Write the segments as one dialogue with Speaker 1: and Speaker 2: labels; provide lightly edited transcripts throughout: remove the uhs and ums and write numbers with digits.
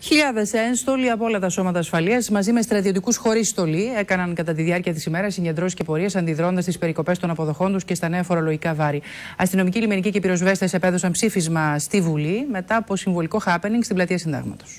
Speaker 1: Χιλιάδες ένστολοι από όλα τα σώματα ασφαλείας μαζί με στρατιωτικούς χωρίς στολή έκαναν κατά τη διάρκεια της ημέρας συγκεντρώσεις και πορείες αντιδρώντας στις περικοπές των αποδοχών τους και στα νέα φορολογικά βάρη. Αστυνομικοί, λιμενικοί και πυροσβέστες επέδωσαν ψήφισμα στη Βουλή μετά από συμβολικό happening στην πλατεία Συντάγματος.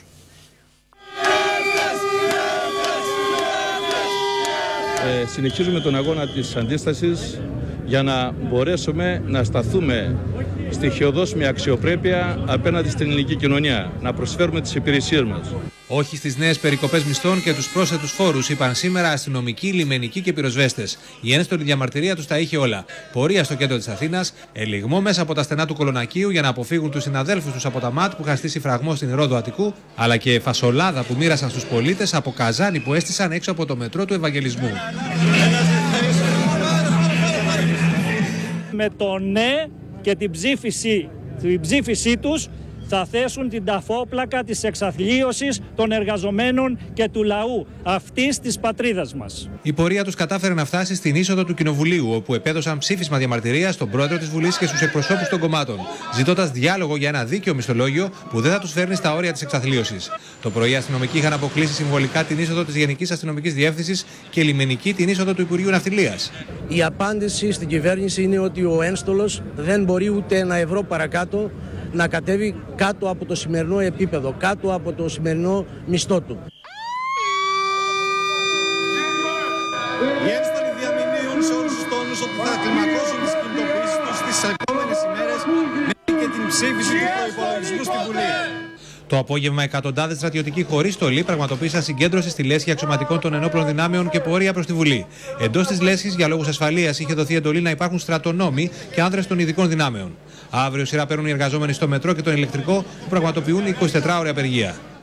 Speaker 2: Συνεχίζουμε τον αγώνα της αντίστασης για να μπορέσουμε να σταθούμε στοιχειωδώς με αξιοπρέπεια απέναντι στην ελληνική κοινωνία, να προσφέρουμε τις υπηρεσίες μας.
Speaker 3: Όχι στις νέες περικοπές μισθών και τους πρόσθετους φόρους, είπαν σήμερα αστυνομικοί, λιμενικοί και πυροσβέστες. Η ένστολη διαμαρτυρία τους τα είχε όλα. Πορεία στο κέντρο της Αθήνας, ελιγμό μέσα από τα στενά του Κολονακίου για να αποφύγουν τους συναδέλφους τους από τα ΜΑΤ που είχαν στήσει φραγμό στην Ρόδο Αττικού, αλλά και φασολάδα που μοίρασαν στους πολίτες από καζάνι που έστησαν έξω από το μετρό του Ευαγγελισμού.
Speaker 4: Με το ναι και την ψήφισή τους θα θέσουν την ταφόπλακα της εξαθλίωσης των εργαζομένων και του λαού αυτής της πατρίδας μας.
Speaker 3: Η πορεία τους κατάφερε να φτάσει στην είσοδο του Κοινοβουλίου, όπου επέδωσαν ψήφισμα διαμαρτυρίας στον πρόεδρο της Βουλής και στους εκπροσώπους των κομμάτων, ζητώντας διάλογο για ένα δίκαιο μισθολόγιο που δεν θα τους φέρνει στα όρια της εξαθλίωσης. Το πρωί οι αστυνομικοί είχαν αποκλείσει συμβολικά την είσοδο της Γενικής Αστυνομικής Διεύθυνσης και οι λιμενικοί την είσοδο του Υπουργείου Ναυτιλίας.
Speaker 5: Η απάντηση στην κυβέρνηση είναι ότι ο ένστολος δεν μπορεί ούτε ένα ευρώ παρακάτω να κατέβει κάτω από το σημερινό επίπεδο, κάτω από το σημερινό μισθό του.
Speaker 6: Οι ένστολοι διαμηνύουν σε όλους τους τόνους ότι θα κλιμακώσουν τις κινητοποιήσεις τους στις επόμενες ημέρες μέχρι και την ψήφιση του προϋπολογισμού στην Βουλή.
Speaker 3: Το απόγευμα, εκατοντάδες στρατιωτικοί χωρίς στολή πραγματοποίησαν συγκέντρωση στη λέσχη αξιωματικών των ενόπλων δυνάμεων και πορεία προς τη Βουλή. Εντός της λέσχης, για λόγους ασφαλείας, είχε δοθεί εντολή να υπάρχουν στρατονόμοι και άνδρες των ειδικών δυνάμεων. Αύριο σειρά παίρνουν οι εργαζόμενοι στο μετρό και τον ηλεκτρικό που πραγματοποιούν 24ωρη απεργία.